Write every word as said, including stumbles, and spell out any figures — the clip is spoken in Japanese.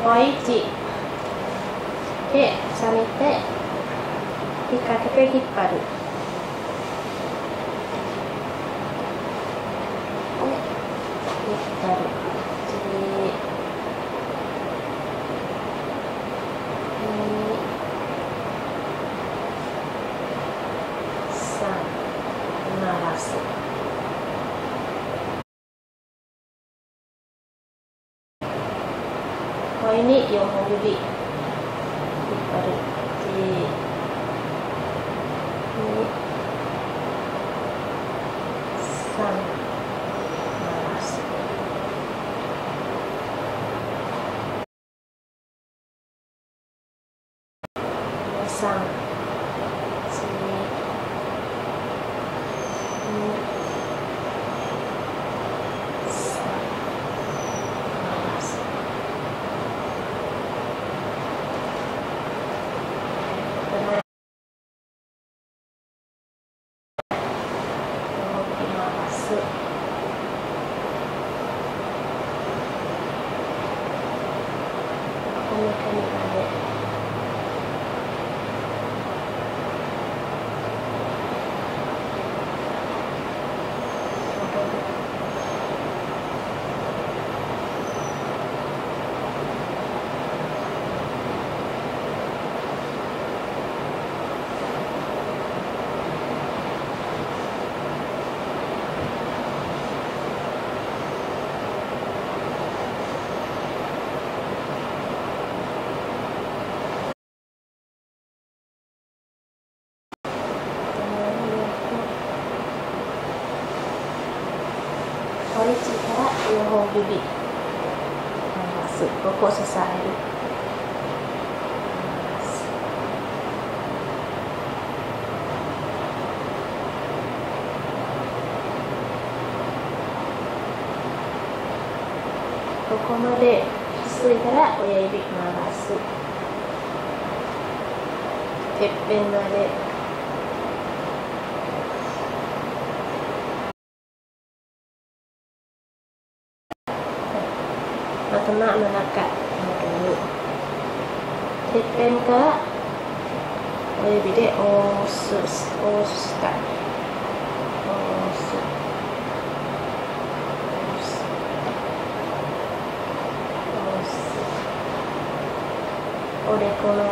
位置で重ねて引っ掛けて引っ張る。で引っ張る。回す。これによんほん指引っ張る。いち、に、さん、回す。さん、こんな感じで。これからよんほん指回す。ここを支える。ここまでついたら親指回す。てっぺんまで。頭の中戻る。てっぺんから親指で押す、押した、押す、押す、押す。おでこの